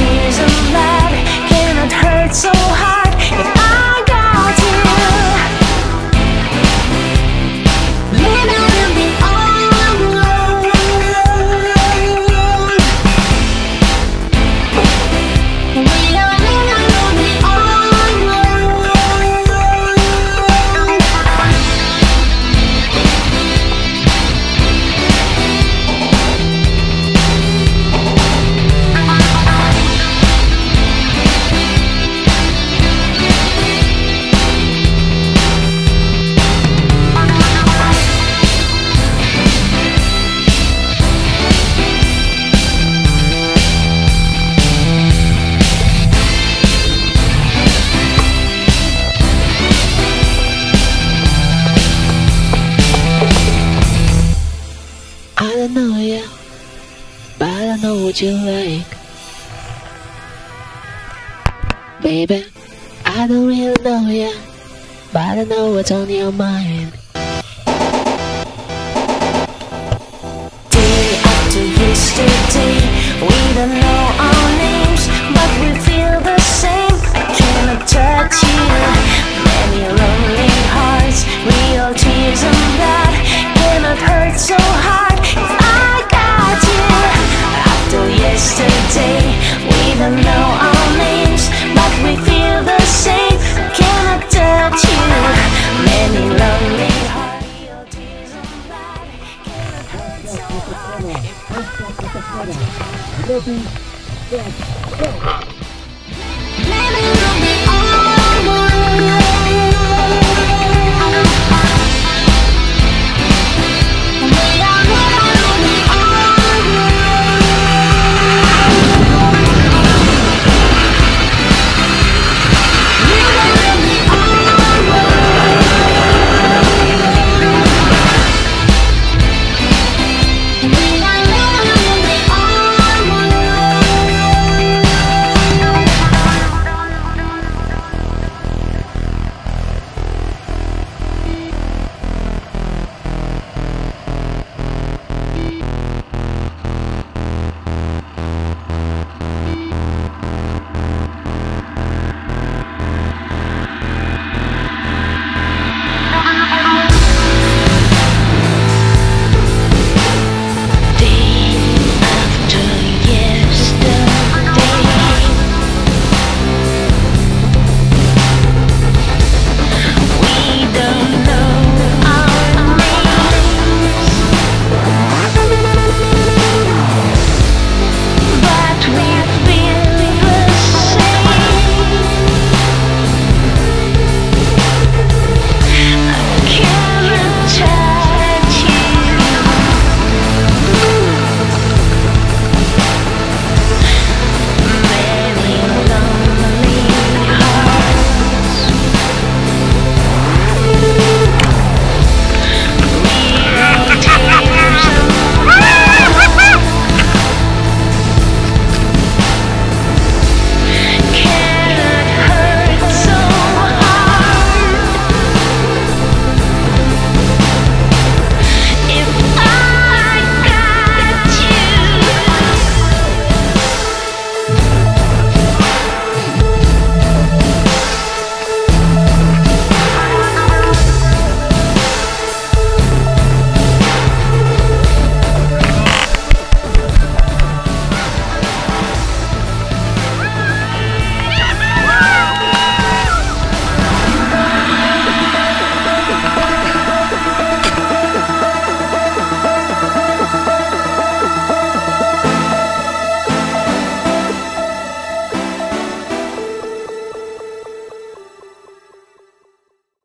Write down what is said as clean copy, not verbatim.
tears and blood cannot hurt so hard if I got you. Living in the unknown. We are living in the unknown. I don't know ya, but I know what you like. Baby, I don't really know ya, but I know what's on your mind. Day after yesterday, we don't know our names, but we feel the same. Cannot touch you. Many lonely hearts, real tears and blood cannot hurt so hard if I got you. After yesterday, we don't know our names, but we feel the same. Cannot touch you. Many lonely hearts, real tears and blood cannot hurt so hard if I got you.